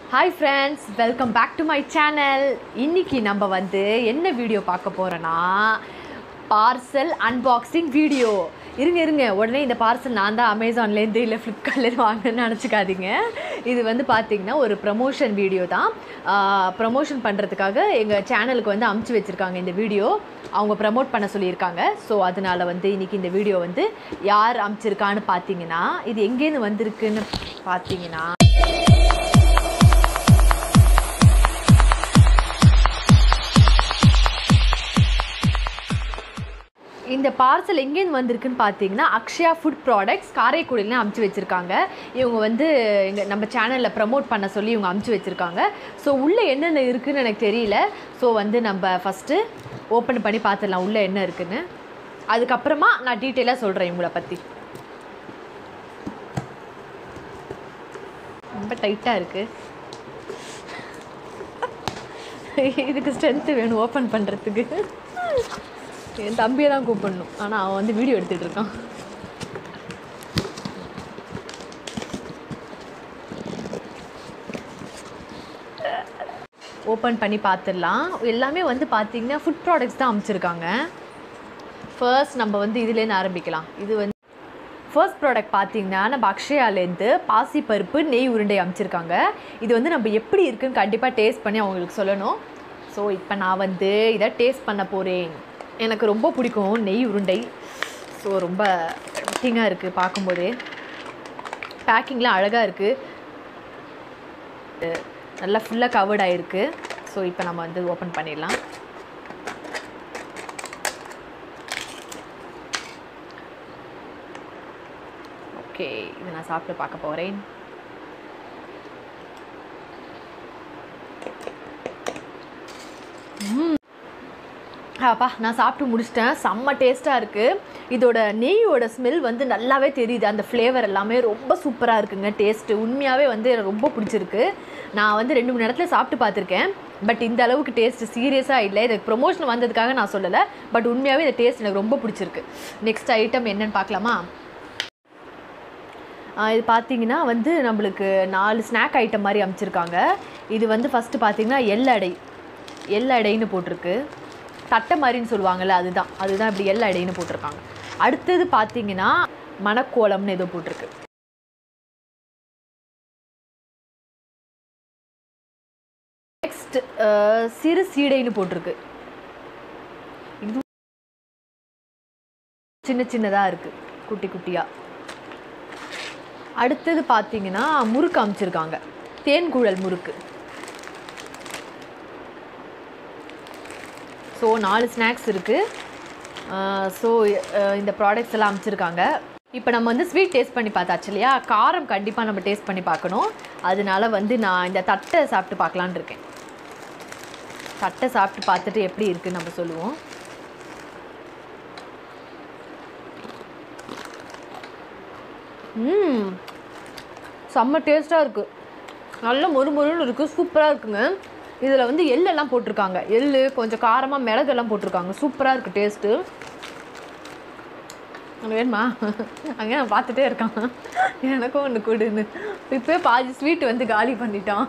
Hi friends, welcome back to my channel. இன்னைக்கு நம்ம வந்து என்ன வீடியோ பார்க்க போறோம்னா பார்சல் அன்பாக்சிங் வீடியோ. இருங்க உடனே இந்த பார்சல் நான் தான் அமேசான்ல இருந்து இல்ல ஃப்ளிப்கார்ட்ல இருந்து வாங்குனேன்னு நினைச்சுக்காதீங்க. இது வந்து பாத்தீங்கன்னா ஒரு ப்ரமோஷன் வீடியோ தான். ப்ரமோஷன் பண்றதுக்காக எங்க சேனலுக்கு வந்து அனுப்பிச்சு வச்சிருக்காங்க இந்த வீடியோ. அவங்க ப்ரோமோட் பண்ண சொல்லியிருக்காங்க. ஸோ அதனால வந்து இன்னைக்கு இந்த வீடியோ வந்து யார் அனுப்பிச்சிருக்கான்னு பார்த்தீங்கன்னா இது எங்கேருந்து வந்திருக்குன்னு பார்த்தீங்கன்னா இந்த பார்சல் எங்கேருந்து வந்திருக்குன்னு பார்த்தீங்கன்னா அக்ஷயா ஃபுட் ப்ராடக்ட்ஸ் காரைக்குடியில் அமுச்சு வச்சுருக்காங்க. இவங்க வந்து நம்ம சேனலில் ப்ரமோட் பண்ண சொல்லி இவங்க அமுச்சு வச்சுருக்காங்க. ஸோ உள்ளே என்னென்ன இருக்குதுன்னு எனக்கு தெரியல. ஸோ வந்து நம்ம ஃபஸ்ட்டு ஓப்பன் பண்ணி பார்த்துடலாம் உள்ளே என்ன இருக்குதுன்னு. அதுக்கப்புறமா நான் டீட்டெயிலாக சொல்கிறேன் இவங்களை பற்றி. ரொம்ப டைட்டாக இருக்குது. இதுக்கு ஸ்ட்ரென்த்து வேணும் ஓப்பன் பண்ணுறதுக்கு. என் தம்பியை தான் கூப்பிடணும், ஆனால் அவன் வந்து வீடியோ எடுத்துகிட்டு இருக்கான். ஓப்பன் பண்ணி பார்த்துடலாம். எல்லாமே வந்து பார்த்தீங்கன்னா ஃபுட் ப்ராடக்ட்ஸ் தான் அமைச்சிருக்காங்க. ஃபர்ஸ்ட் நம்ம வந்து இதுலேருந்து ஆரம்பிக்கலாம். இது வந்து ஃபர்ஸ்ட் ப்ராடக்ட் பார்த்தீங்கன்னா நம்ம அக்ஷயாலேருந்து பாசிப்பருப்பு நெய் உருண்டை அமைச்சிருக்காங்க. இது வந்து நம்ம எப்படி இருக்குன்னு கண்டிப்பாக டேஸ்ட் பண்ணி அவங்களுக்கு சொல்லணும். ஸோ இப்போ நான் வந்து இதை டேஸ்ட் பண்ண போகிறேன். எனக்கு ரொம்ப பிடிக்கும் நெய் உருண்டை. ஸோ ரொம்ப டெம்ப்டிங்காக இருக்குது பார்க்கும்போதே. பேக்கிங்லாம் அழகாக இருக்குது, நல்லா ஃபுல்லாக கவர்ட் ஆகிருக்கு. ஸோ இப்போ நம்ம வந்து ஓப்பன் பண்ணிடலாம். ஓகே, இதை நான் சாப்பிட்டு பார்க்க போகிறேன். அப்பா நான் சாப்பிட்டு முடிச்சிட்டேன். செம்ம டேஸ்ட்டாக இருக்குது. இதோட நெய்யோட ஸ்மெல் வந்து நல்லாவே தெரியுது. அந்த ஃப்ளேவர் எல்லாமே ரொம்ப சூப்பராக இருக்குங்க. டேஸ்ட்டு உண்மையாகவே வந்து எனக்கு ரொம்ப பிடிச்சிருக்கு. நான் வந்து 2-3 இடத்துல சாப்பிட்டு பார்த்துருக்கேன். பட் இந்த அளவுக்கு டேஸ்ட்டு சீரியஸாக இல்லை. இதுக்கு ப்ரொமோஷன் வந்ததுக்காக நான் சொல்லலை. பட் உண்மையாகவே இந்த டேஸ்ட் எனக்கு ரொம்ப பிடிச்சிருக்கு. நெக்ஸ்ட் ஐட்டம் என்னென்னு பார்க்கலாமா? இது பார்த்தீங்கன்னா வந்து நம்மளுக்கு 4 ஸ்நாக் ஐட்டம் மாதிரி அமைச்சிருக்காங்க. இது வந்து ஃபஸ்ட்டு பார்த்தீங்கன்னா எள் அடைன்னு போட்டிருக்கு. தட்டை மாதிரின்னு சொல்லுவாங்கள்ல, அதுதான் இப்படி எள் அடைன்னு போட்டிருக்காங்க. அடுத்தது பார்த்தீங்கன்னா மணக்கோலம்னு ஏதோ போட்டிருக்கு. நெக்ஸ்ட் சிறு சீடைன்னு போட்டிருக்கு. இது சின்னதாக இருக்குது, குட்டி குட்டியாக. அடுத்தது பார்த்தீங்கன்னா முறுக்கு அமைச்சிருக்காங்க, தேன்குழல் முறுக்கு. ஸோ 4 ஸ்நாக்ஸ் இருக்குது. ஸோ இந்த ப்ராடக்ட்ஸ் எல்லாம் அமைச்சிருக்காங்க. இப்போ நம்ம வந்து ஸ்வீட் டேஸ்ட் பண்ணி பார்த்தாச்சு இல்லையா? காரம் கண்டிப்பாக நம்ம டேஸ்ட் பண்ணி பார்க்கணும். அதனால வந்து நான் இந்த தட்டை சாப்பிட்டு பார்க்கலான்னு இருக்கேன். தட்டை சாப்பிட்டு பார்த்துட்டு எப்படி இருக்குன்னு நம்ம சொல்லுவோம். செம்ம டேஸ்ட்டாக இருக்குது. நல்ல மொறுமொறுன்னு இருக்குது, சூப்பராக இருக்குங்க. இதில் வந்து எள்ளெல்லாம் போட்டிருக்காங்க. எள் கொஞ்சம் காரமாக மிளகெல்லாம் போட்டிருக்காங்க. சூப்பராக இருக்குது டேஸ்ட்டு. வேணுமா? அங்கே நான் பார்த்துட்டே இருக்கான், எனக்கும் ஒன்று கொடுன்னு. இப்போ பாதி ஸ்வீட் வந்து காலி பண்ணிட்டான்.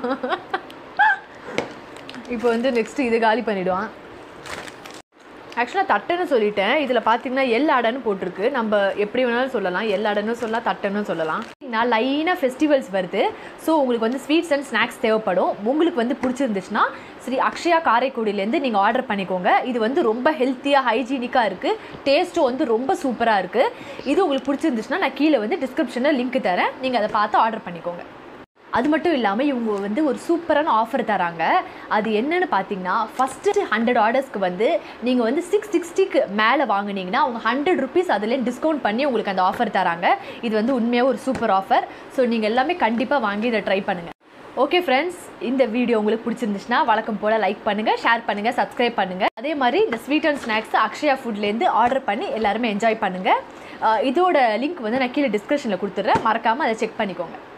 இப்போ வந்து நெக்ஸ்ட்டு இது காலி பண்ணிவிடுவான். ஆக்சுவலாக தட்டைன்னு சொல்லிட்டேன். இதில் பார்த்தீங்கன்னா எள் அடைன்னு போட்டிருக்கு. நம்ம எப்படி வேணாலும் சொல்லலாம், எள் அடைன்னு சொல்லலாம், தட்டைன்னு சொல்லலாம். நான் லைனாக ஃபெஸ்டிவல்ஸ் வருது. ஸோ உங்களுக்கு வந்து ஸ்வீட்ஸ் அண்ட் ஸ்நாக்ஸ் தேவைப்படும். உங்களுக்கு வந்து பிடிச்சிருந்துச்சுன்னா ஸ்ரீ அக்ஷயா காரைக்குடியிலேருந்து நீங்கள் ஆர்டர் பண்ணிக்கோங்க. இது வந்து ரொம்ப ஹெல்த்தியாக ஹைஜீனிக்காக இருக்குது. டேஸ்ட்டும் வந்து ரொம்ப சூப்பராக இருக்குது. இது உங்களுக்கு பிடிச்சிருந்துச்சுன்னா நான் கீழே வந்து டிஸ்கிரிப்ஷனில் லிங்க் தரேன். நீங்கள் அதை பார்த்து ஆர்டர் பண்ணிக்கோங்க. அது மட்டும் இல்லாமல் இவங்க வந்து ஒரு சூப்பரான ஆஃபர் தராங்க. அது என்னென்னு பார்த்தீங்கன்னா ஃபஸ்ட்டு 100 ஆர்டர்ஸ்க்கு வந்து நீங்கள் வந்து 660க்கு மேலே வாங்கினீங்கன்னா அவங்க 100 ருபீஸ் அதிலே டிஸ்கவுண்ட் பண்ணி உங்களுக்கு அந்த ஆஃபர் தராங்க. இது வந்து உண்மையாக ஒரு சூப்பர் ஆஃபர். ஸோ நீங்கள் எல்லாமே கண்டிப்பாக வாங்கி இதை ட்ரை பண்ணுங்கள். ஓகே ஃப்ரெண்ட்ஸ், இந்த வீடியோ உங்களுக்கு பிடிச்சிருந்துச்சுன்னா வழக்கம் போல் லைக் பண்ணுங்கள், ஷேர் பண்ணுங்கள், சப்ஸ்கிரைப் பண்ணுங்கள். அதே மாதிரி இந்த ஸ்வீட் அண்ட் ஸ்நாக்ஸ் அக்ஷயா ஃபுட்லேருந்து ஆர்டர் பண்ணி எல்லாருமே என்ஜாய் பண்ணுங்கள். இதோட லிங்க் வந்து நான் கீழே டிஸ்கிரிப்ஷனில் கொடுத்துட்றேன். மறக்காமல் அதை செக் பண்ணிக்கோங்க.